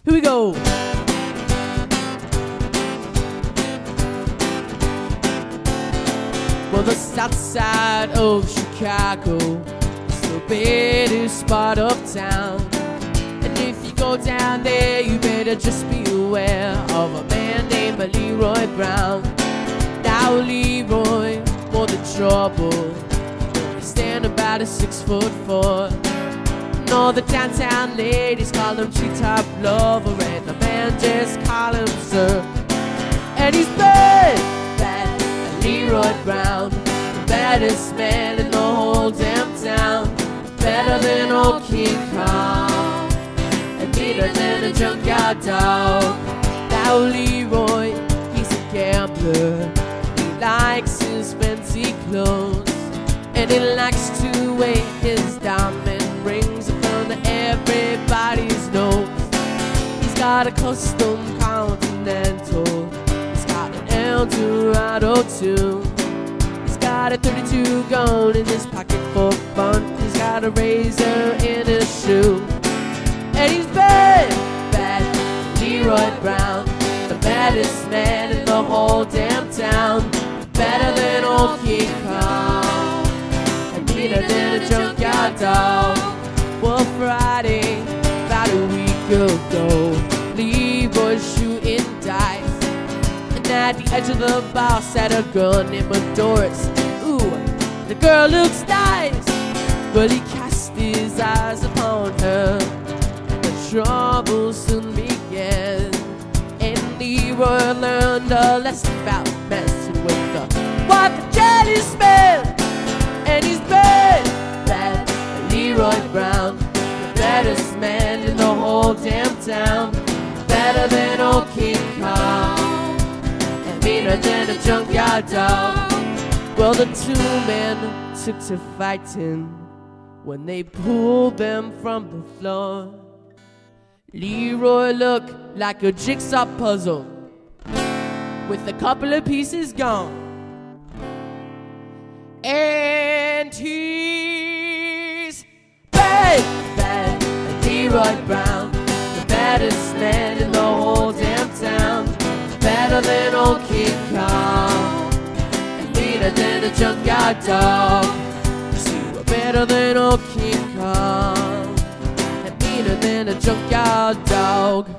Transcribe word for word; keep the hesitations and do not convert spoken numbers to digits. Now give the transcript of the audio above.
Here we go. Well, the south side of Chicago is the baddest part of town. And if you go down there, you better just be aware of a man named Leroy Brown. Now Leroy, more than trouble, he stand about a six foot four. And all the downtown ladies call him treetop lover, and the man just call him sir. And he's bad, bad, Leroy Brown, the baddest man in the whole damn town. Better than old King Kong, and meaner than a junkyard dog. Now Leroy, he's a gambler. He likes his fancy clothes, and he likes to wear his diamond rings in front of everybody's nose. He's got a custom Continental, he's got an Eldorado too. He's got a thirty-two gun in his pocket for fun. He's got a razor in his shoe. And he's bad, bad, Leroy Brown, the baddest man in the whole damn town. Better than old King Kong, and meaner than a junkyard dog. Well, Friday, about a week ago, Leroy shooting dice, and at the edge of the bar sat a girl named Doris. Ooh, the girl looks nice, but he cast his eyes upon her, and the trouble soon began. And Leroy learned a lesson about messing with the wife of jealous man. And he's bad, bad, Leroy Brown, the baddest man in the whole damn town. Better than old King Kong, and meaner than a junkyard dog. Well, the two men took to fighting when they pulled them from the floor. Leroy looked like a jigsaw puzzle with a couple of pieces gone. And he's bad, bad, Leroy Brown, the baddest man in the whole damn town. Better than old King Kong, and meaner than a junkyard dog. See, we're better than old King Kong, and meaner than a junkyard dog.